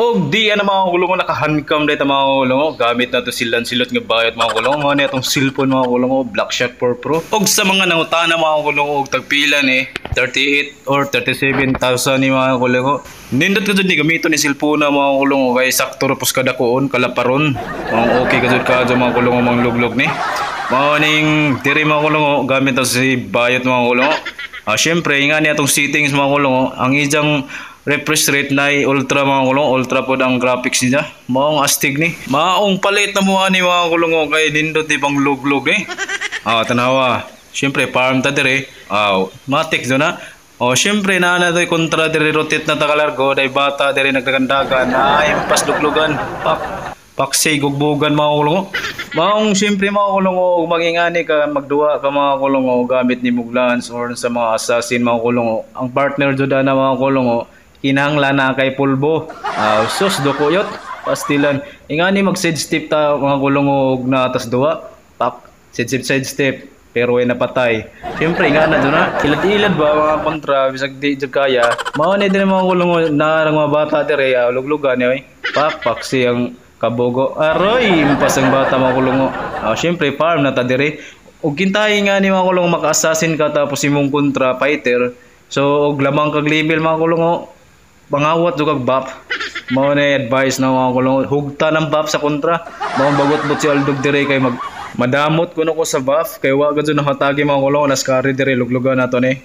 Og di ano mga kulungo nakahankam dito mga kulungo. Gamit na to silan silot nga bayad mga kulungo. Mga niya itong cellphone mga kulungo. Black Shark 4 Pro. Og sa mga nangutana mga kulungo. Og tagpila ni 38 or 37,000 ni mga kulungo. Nindot ka dyan ni gamito ni cellphone na mga kulungo. Kay sakto rapos kada kuon kalaparon. Mga okay ka dyan mga kulungo mga luglog ni. Mga ning diri mga kulungo. Gamit na si bayad mga kulungo. Siyempre nga niya itong settings mga kulungo. Ang ijang refresh rate na ultra mga kulong, ultra po ang graphics niya. Maong astig ni. Maong palit na mukha ni mga kulong kay nindot di pang luglog eh. Tanawa. Siyempre farm ta dire. Matik do na. Siyempre na to'y kontra dire rotate na takalargo. Day bata dire nagdagandagan. Pas luglugan. Paksay gugbugan mga kulong. Maong siyempre mga kulong magingani ka magduwa ka mga kulong gamit ni Muglans or sa mga assassin mga kulong. Ang partner do na mga kulong kinahanglan na kay pulbo. Sus dukuyot pastilan. Ingani mag side step ta mga kulong og natas duwa. Pak side step pero ay napatay. Siyempre nga na doon na. Ilad-ilad ba mga kontra bisag di jud kaya. Mao ni din mga kulong na mga bata dire luglugan ni pak siyang kabogo. Aroy impasang bata mga kulong. Siyempre farm na ta dire. Og kintahi nga ni mga kulong maka-assassin ka tapos imong kontra fighter. So og lamang kag level mga kulong pangawat jud buff. Mao na advice na mga kulong hugta ng buff sa kontra. Mao bagot-bot si Aldog dire kay madamot kuno ko sa buff kay wa gud nakatagi mga kulong nas carry dire luglugan nato ni.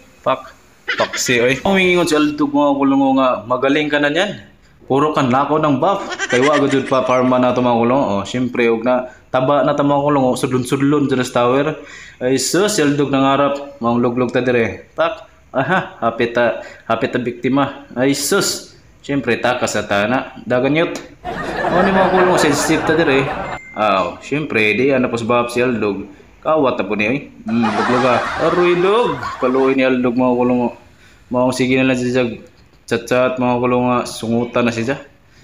Paksi oy. Humingon si Aldog mga kulong nga magaling ka na niyan. Puro kan lako ng buff kay wa gud pa farma nato mga kulong. Syempre og na taba na ta mga kulong sudlon-sudlon sa tower. Ay sus si Aldog nangarap mga luglog ta dire. Hapit ta biktima. Ay sus. Siyempre takas sa tana. Daganyot. Ni mga kulong sensitive ta dire. Siyempre di pos bab si Aldog. Kawat ta po ni lugluga. Aroy dog. Kaluoy ni Aldog mga kulong. Mao sige na lang siya chat mga kulong sungutan na siya.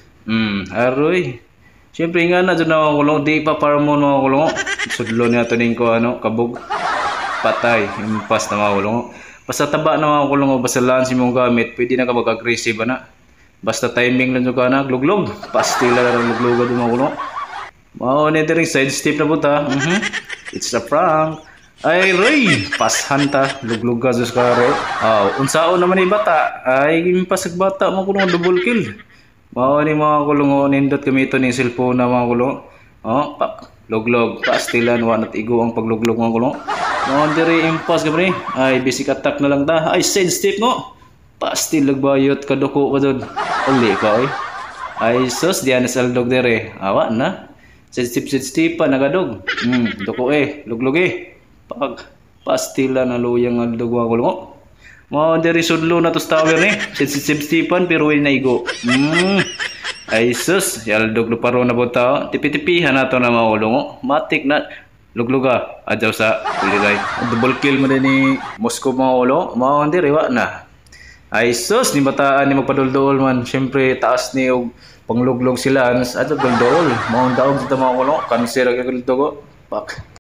Aroy. Siyempre nga na dyan na mga kulong. Di pa parmon mga kulong. Sudlo niya to ning ko kabog. Patay. Impas na mga kulong. Basta taba na mga kulong basta lansi mong gamit, pwede na ka mag-aggressive na. Basta timing lang yung ka na, gluglog. Pastila na ng gluglog mga kulong. Mao na ito rin, side step na po ta. It's a prank. Ay, Ray! Pashan ta, luglog ka sa kare. Unsaon naman yung bata. Ay, pasag bata mga kulong, double kill. Mao ni mga kulong, nindot kami ito ng cellphone na mga kulong. Luglog, pastilan, wanat igo ang pagluglog mga kulong. Mga diri impas ka ba ni? Ay, basic attack na lang ta. Ay, side step mo. Pastil lagbayot ka doko ka doon. Uli ka, oy. Ay, sus, diyan na sa Aldog diri. Awa na. Side step pa, nagadog. Doko luglog pastila na luyang Aldog mga kulong. Mga diri sudlo na to tower ni. Side stepan, pero na igo. Ay, sus, si Aldog luparo na po tao. Tipi-tipihan na to na mga kulong. Matik na. Lugluga adyaw sa kuligay. Double kill mo din ni Moscow mga ulo. Mga hindi rewa na. Ay sus ni bataan ni magpadol-dol man. Siyempre taas ni og pangluglog sila. Adyaw dol-dol. Mga daog sa mga ulo. Kanser ang guldugo. Pak.